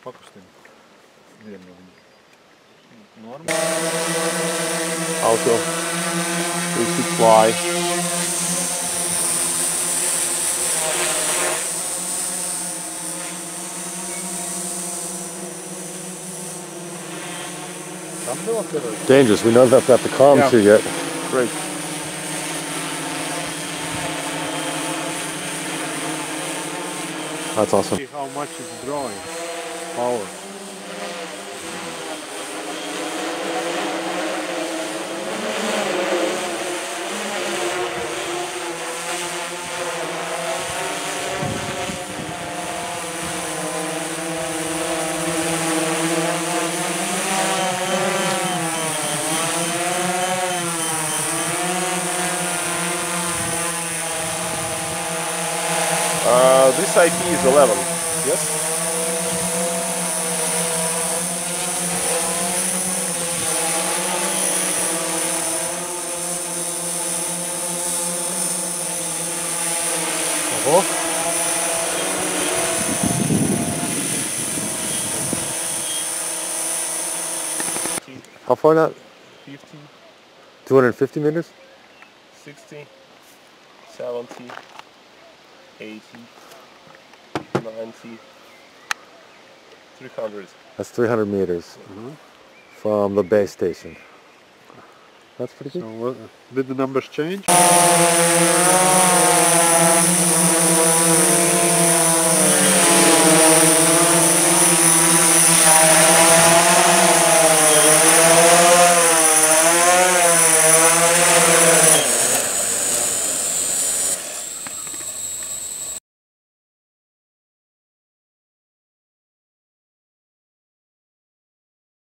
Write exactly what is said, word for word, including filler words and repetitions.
Kako ste? Mjerno. Normal. Auto. We should fly. Dangerous. We don't have got the comms Yeah. here yet. Great. That's awesome. See how much it's drawing. Power. Uh, this I P is eleven. Yes? Uh-huh. How far now? fifty, two hundred fifty meters? sixty, seventy, eighty, ninety, three hundred. That's three hundred meters Uh-huh. from the base station. That's pretty good. So what, did the numbers change?